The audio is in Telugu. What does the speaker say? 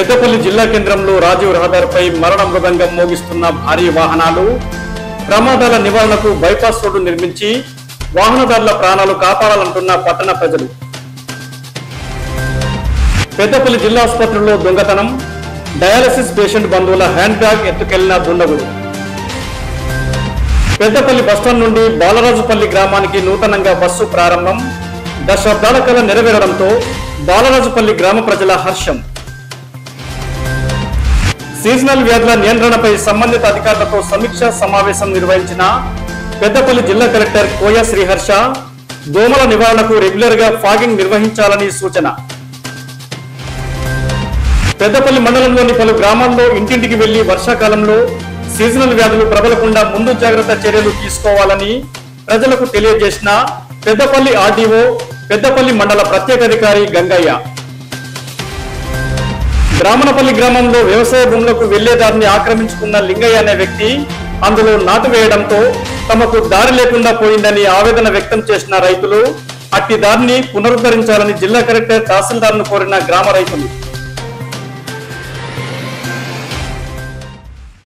పెద్దపల్లి జిల్లా కేంద్రంలో రాజీవ్ రహదారిపై మరణ మృదంగం మోగిస్తున్న భారీ వాహనాలు. ప్రమాదాల నివారణకు బైపాస్ రోడ్డు నిర్మించి వాహనదారుల ప్రాణాలు కాపాడాలంటున్న పట్టణ ప్రజలు. పెద్దపల్లి జిల్లా ఆసుపత్రిలో దొంగతనం. డయాలసిస్ పేషెంట్ బంధువుల హ్యాండ్ బ్యాగ్ ఎత్తుకెళ్లిన దుండగుడు. పెద్దపల్లి బస్టాండ్ నుండి బాలరాజుపల్లి గ్రామానికి నూతనంగా బస్సు ప్రారంభం. దశాబ్దాల కల నెరవేరడంతో బాలరాజుపల్లి గ్రామ ప్రజల హర్షం. సీజనల్ వ్యాధుల నియంత్రణపై సంబంధిత అధికారులతో సమీక్షా సమావేశం నిర్వహించిన పెద్దపల్లి జిల్లా కలెక్టర్ కోయ శ్రీహర్ష. దోమల నివారణకు రెగ్యులర్ గా ఫాగింగ్ నిర్వహించాలని సూచన. పెద్దపల్లి మండలంలోని పలు గ్రామాల్లో ఇంటింటికి వెళ్లి వర్షాకాలంలో సీజనల్ వ్యాధులు ప్రబలకుండా ముందు జాగ్రత్త చర్యలు తీసుకోవాలని ప్రజలకు తెలియజేసిన పెద్దపల్లి ఆర్డీఓ, పెద్దపల్లి మండల ప్రత్యేకాధికారి గంగయ్య. బ్రాహ్మణపల్లి గ్రామంలో వ్యవసాయ భూములకు వెళ్లేదారిని ఆక్రమించుకున్న లింగయ్య అనే వ్యక్తి అందులో నాటు వేయడంతో తమకు దారి లేకుండా పోయిందని ఆవేదన వ్యక్తం చేసిన రైతులు అట్టి దారిని పునరుద్ధరించాలని జిల్లా కలెక్టర్ తహసీల్దార్ను కోరిన గ్రామ రైతులు.